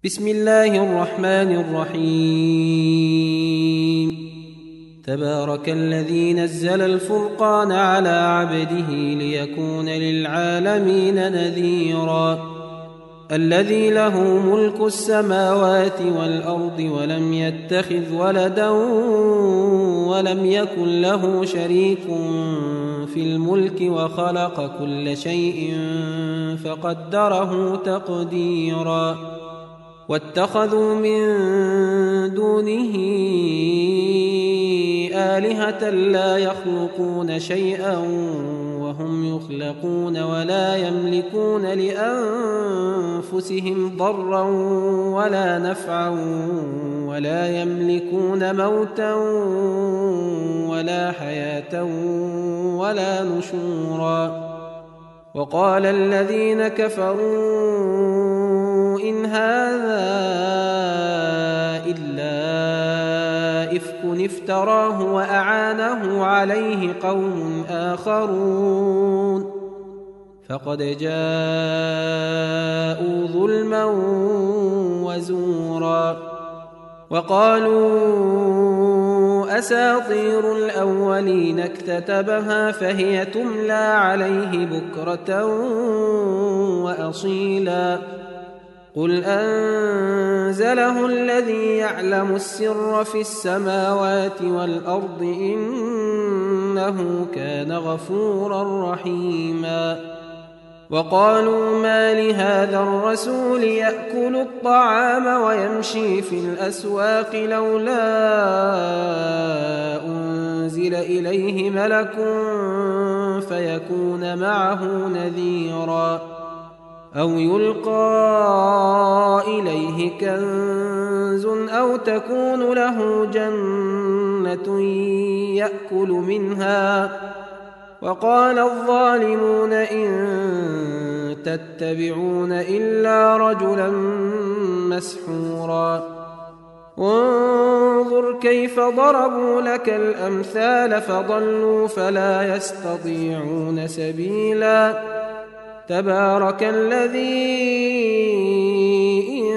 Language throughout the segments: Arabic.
بسم الله الرحمن الرحيم. تبارك الذي نزل الفرقان على عبده ليكون للعالمين نذيرا. الذي له ملك السماوات والأرض ولم يتخذ ولدا ولم يكن له شريك في الملك وخلق كل شيء فقدره تقديرا. واتخذوا من دونه آلهة لا يخلقون شيئا وهم يخلقون ولا يملكون لأنفسهم ضرا ولا نفعا ولا يملكون موتا ولا حياة ولا نشورا. وقال الذين كفروا إن هذا إلا إفك افتراه وأعانه عليه قوم آخرون فقد جاءوا ظلما وزورا. وقالوا أساطير الأولين اكتتبها فهي تملى عليه بكرة وأصيلا. قل أنزله الذي يعلم السر في السماوات والأرض إنه كان غفورا رحيما. وقالوا ما لهذا الرسول يأكل الطعام ويمشي في الأسواق لولا أنزل إليه ملك فيكون معه نذيرا أو يلقى إليه كنز أو تكون له جنة يأكل منها. وقال الظالمون إن تتبعون إلا رجلا مسحورا. انظر كيف ضربوا لك الأمثال فضلوا فلا يستطيعون سبيلا. تبارك الذي إن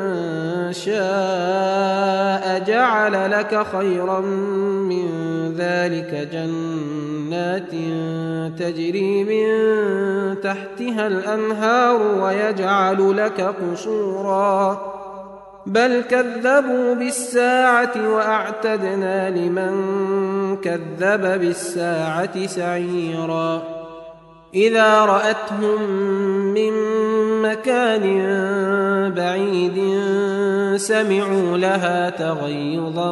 شاء جعل لك خيرا من ذلك جنات تجري من تحتها الأنهار ويجعل لك قصورا بل كذبوا بالساعة وأعتدنا لمن كذب بالساعة سعيرا. إذا رأتهم من مكان بعيد سمعوا لها تغيظا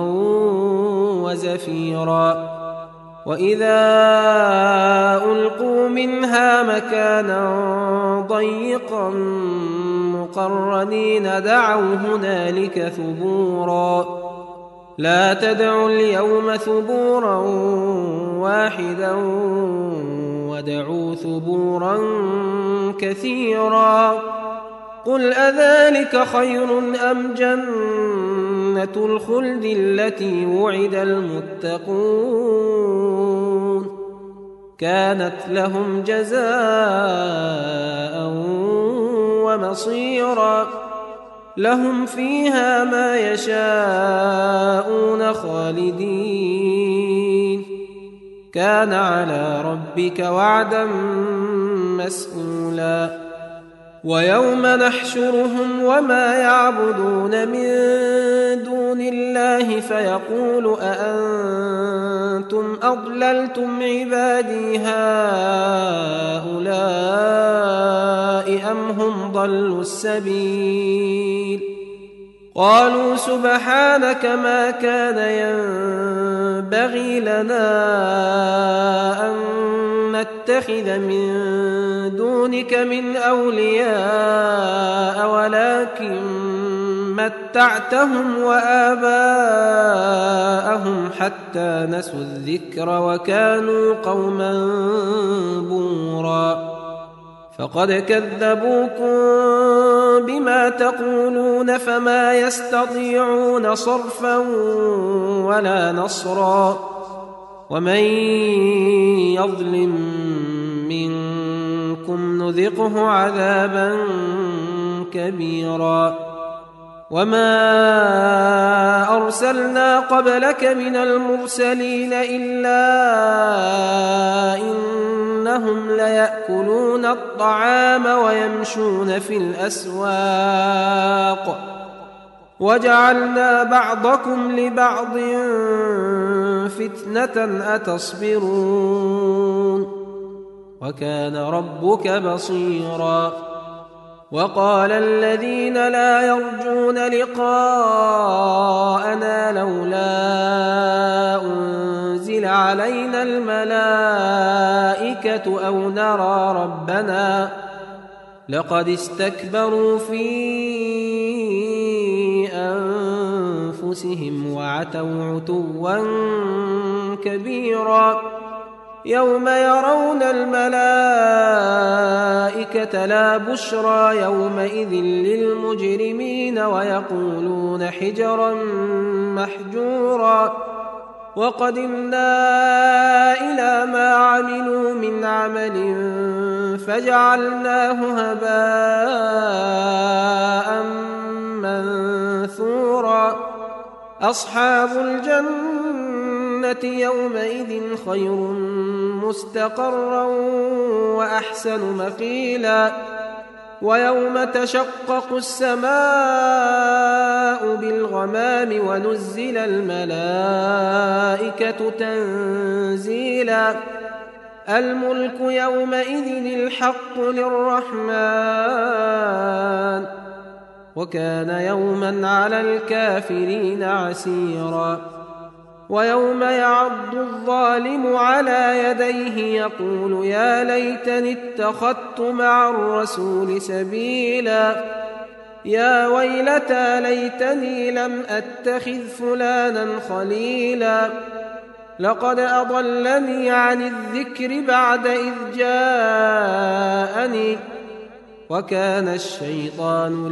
وزفيرا. وإذا ألقوا منها مكانا ضيقا مقرنين دعوا هنالك ثبورا. لا تدعوا اليوم ثبورا واحدا ودعوا ثبورا كثيرا. قل أذلك خير أم جنة الخلد التي وعد المتقون كانت لهم جزاء ومصيرا. لهم فيها ما يشاءون خالدين كان على ربك وعدا مسئولا. ويوم نحشرهم وما يعبدون من دون الله فيقول أأنتم أضللتم عبادي هؤلاء أم هم ضلوا السبيل. قالوا سبحانك ما كان ينبغي لنا أن نتخذ من دونك من أولياء ولكن متعتهم وآباءهم حتى نسوا الذكر وكانوا قوما بورا. فقد كذبوكم بما تقولون فما يستطيعون صرفا ولا نصرا. ومن يظلم منكم نذقه عذابا كبيرا. وما أرسلنا قبلك من المرسلين إلا إنهم ليأكلون الطعام ويمشون في الأسواق وجعلنا بعضكم لبعض فتنة أتصبرون وكان ربك بصيرا وقال الذين لا يرجون لقاءنا لولا أنزل علينا الملائكة أو نرى ربنا لقد استكبروا في أنفسهم وعتوا عتوا كبيرا يوم يرون الملائكة لا بشرى يومئذ للمجرمين ويقولون حجرا محجورا وقدمنا إلى ما عملوا من عمل فجعلناه هباء منثورا أصحاب الجنة يومئذ خير مستقرا وأحسن مقيلا ويوم تشقق السماء بالغمام ونزل الملائكة تنزيلا الملك يومئذ الحق للرحمن وكان يوما على الكافرين عسيرا ويوم يعض الظالم على يديه يقول يا ليتني اتخذت مع الرسول سبيلا يا ويلتى ليتني لم أتخذ فلانا خليلا لقد أضلني عن الذكر بعد إذ جاءني وكان الشيطان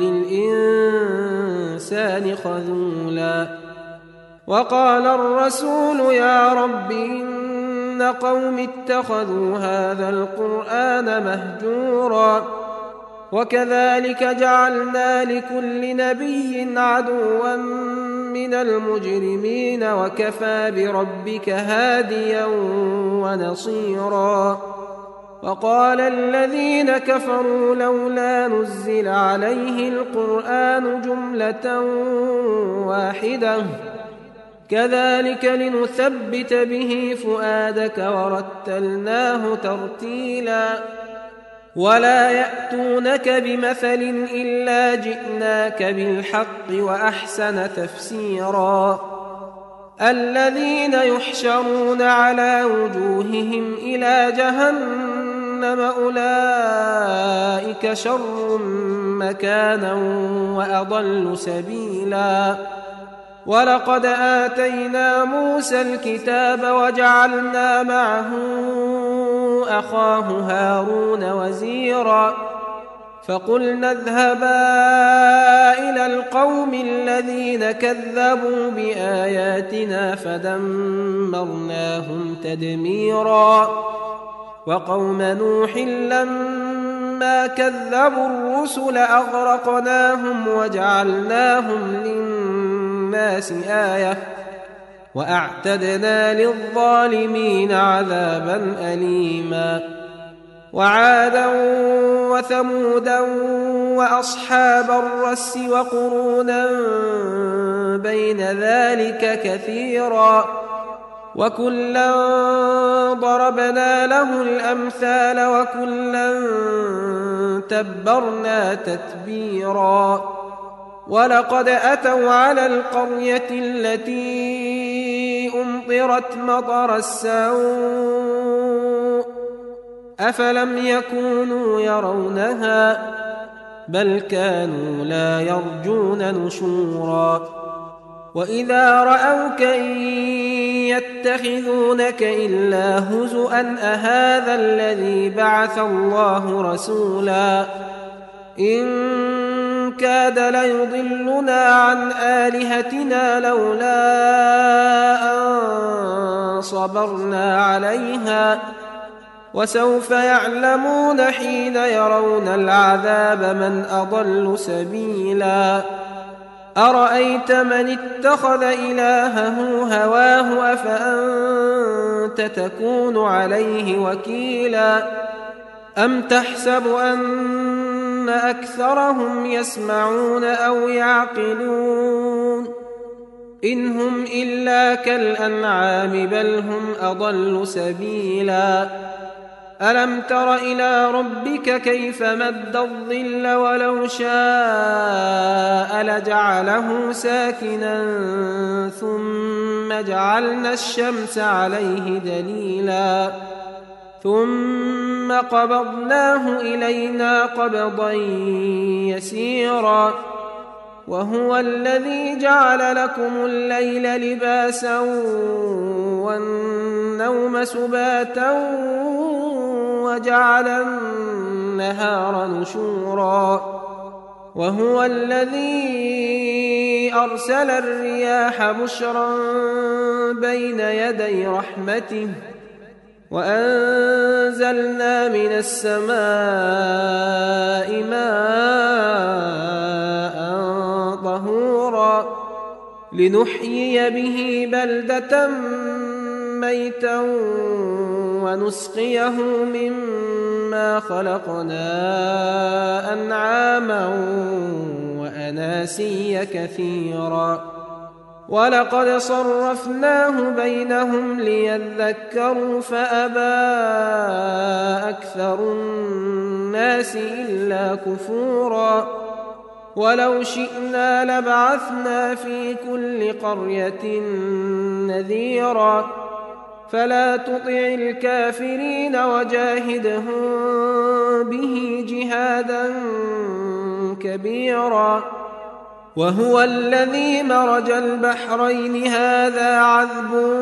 للإنسان خذولا وقال الرسول يا رب إن قوم اتخذوا هذا القرآن مهجورا وكذلك جعلنا لكل نبي عدوا من المجرمين وكفى بربك هاديا ونصيرا وقال الذين كفروا لولا نزل عليه القرآن جملة واحدة كذلك لنثبت به فؤادك ورتلناه ترتيلا ولا يأتونك بمثل إلا جئناك بالحق وأحسن تفسيرا الذين يحشرون على وجوههم إلى جهنم أولئك شر مكانا وأضل سبيلا ولقد آتينا موسى الكتاب وجعلنا معه أخاه هارون وزيرا فقلنا اذهبا إلى القوم الذين كذبوا بآياتنا فدمرناهم تدميرا وقوم نوح لما كذبوا الرسل أغرقناهم وجعلناهم للناس آية وأعتدنا للظالمين عذابا أليما وعادا وثمودا وأصحاب الرس وقرونا بين ذلك كثيرا وكلا ضربنا له الأمثال وكلا تبرنا تتبيرا ولقد أتوا على القرية التي أمطرت مطر السوء أفلم يكونوا يرونها بل كانوا لا يرجون نشورا وإذا رأوك إن يتخذونك إلا هزؤا أهذا الذي بعث الله رسولا إن كاد ليضلنا عن آلهتنا لولا أن صبرنا عليها وسوف يعلمون حين يرون العذاب من أضل سبيلا أرأيت من اتخذ إلهه هواه أفأنت تكون عليه وكيلا أم تحسب أن أكثرهم يسمعون أو يعقلون إن هم إلا كالأنعام بل هم أضل سبيلا ألم تر إلى ربك كيف مد الظل ولو شاء لجعله ساكنا ثم جعلنا الشمس عليه دليلا ثم قبضناه إلينا قبضا يسيرا وهو الذي جعل لكم الليل لباسا والنوم سباتا وجعل النهار نشورا وهو الذي أرسل الرياح بشرا بين يدي رحمته وأنزلنا من السماء ماء طهورا لنحيي به بلدة ميتا ونسقيه مما خلقنا أنعاما وأناسيا كثيرا ولقد صرفناه بينهم ليذكروا فأبى أكثر الناس إلا كفورا ولو شئنا لبعثنا في كل قرية نذيرا فلا تطع الكافرين وجاهدهم به جهادا كبيرا وهو الذي مرج البحرين هذا عذب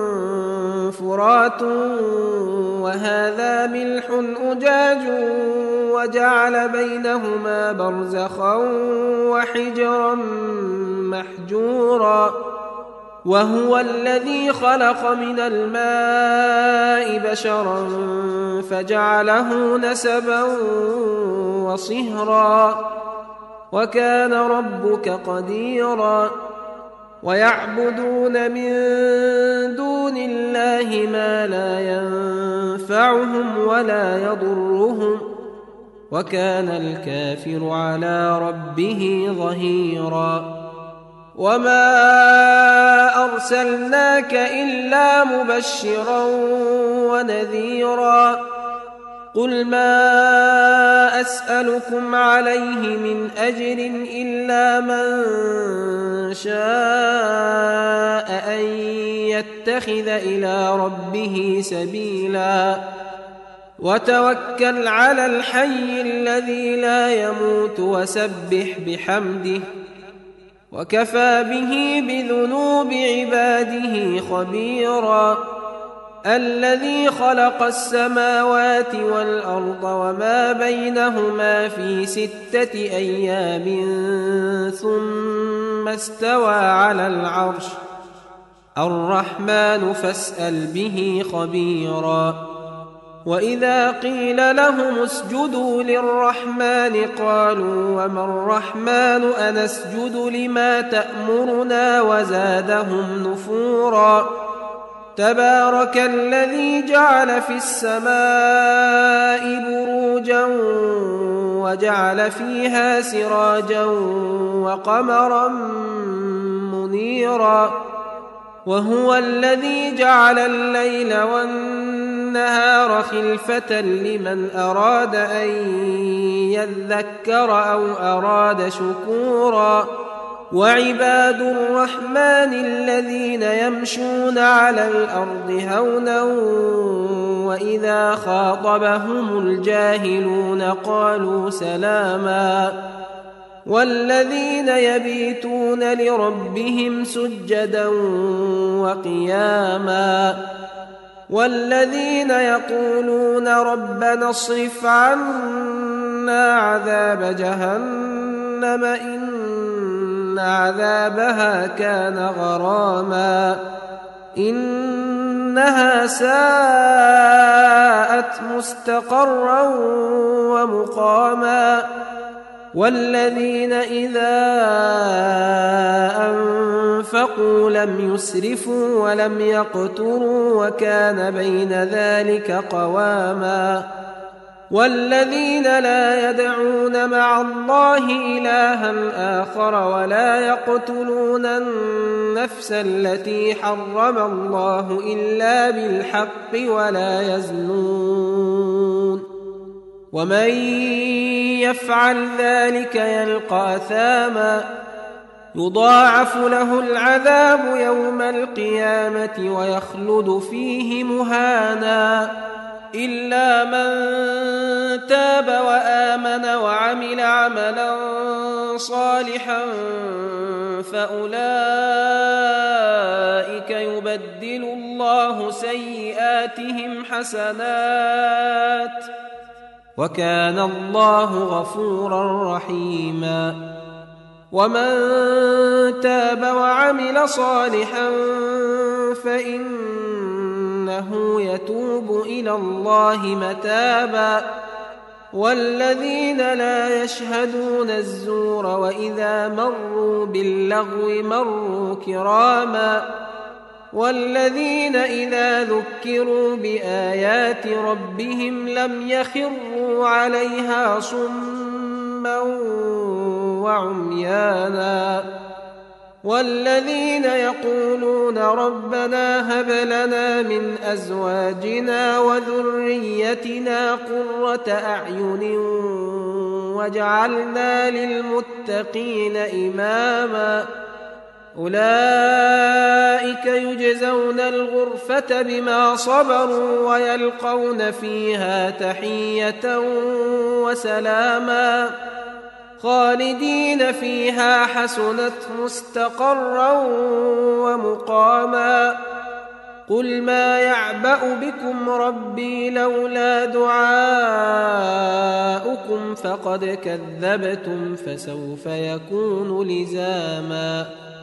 فرات وهذا ملح أجاج وجعل بينهما برزخا وحجرا محجورا وهو الذي خلق من الماء بشرا فجعله نسبا وصهرا وكان ربك قديرا ويعبدون من دون الله ما لا ينفعهم ولا يضرهم وكان الكافر على ربه ظهيرا وما أرسلناك إلا مبشرا ونذيرا قل ما أسألكم عليه من أجر إلا من شاء أن يتخذ إلى ربه سبيلا وتوكل على الحي الذي لا يموت وسبح بحمده وكفى به بذنوب عباده خبيرا الذي خلق السماوات والأرض وما بينهما في 6 أيام ثم استوى على العرش الرحمن فاسأل به خبيرا وإذا قيل لهم اسجدوا للرحمن قالوا وما الرحمن أنسجد لما تأمرنا وزادهم نفورا تبارك الذي جعل في السماء بروجا وجعل فيها سراجا وقمرا منيرا وهو الذي جعل الليل والنهار خلفة لمن أراد أن يذكر أو أراد شكورا وعباد الرحمن الذين يمشون على الأرض هونا وإذا خاطبهم الجاهلون قالوا سلاما والذين يبيتون لربهم سجدا وقياما والذين يقولون ربنا اصرف عنا عذاب جهنم إن عذابها كان غراما إنها ساءت مستقرا ومقاما والذين إذا أنفقوا لم يسرفوا ولم يقتروا وكان بين ذلك قواما والذين لا يدعون مع الله إلها آخر ولا يقتلون النفس التي حرم الله إلا بالحق ولا يزنون ومن يفعل ذلك يلقى أثاما يضاعف له العذاب يوم القيامة ويخلد فيه مهانا إلا من تاب وآمن وعمل عملا صالحا فأولئك يبدل الله سيئاتهم حسنات وكان الله غفورا رحيما ومن تاب وعمل صالحا فإنه يتوب إلى الله متابا والذين لا يشهدون الزور وإذا مروا باللغو مروا كراما والذين إذا ذكروا بآيات ربهم لم يخروا عليها صما وعميانا والذين يقولون ربنا هب لنا من أزواجنا وذريتنا قرة أعين واجعلنا للمتقين إماما أولئك يجزون الغرفة بما صبروا ويلقون فيها تحية وسلاما خالدين فيها حسنت مستقرا ومقاما قل ما يعبأ بكم ربي لولا دعاؤكم فقد كذبتم فسوف يكون لزاما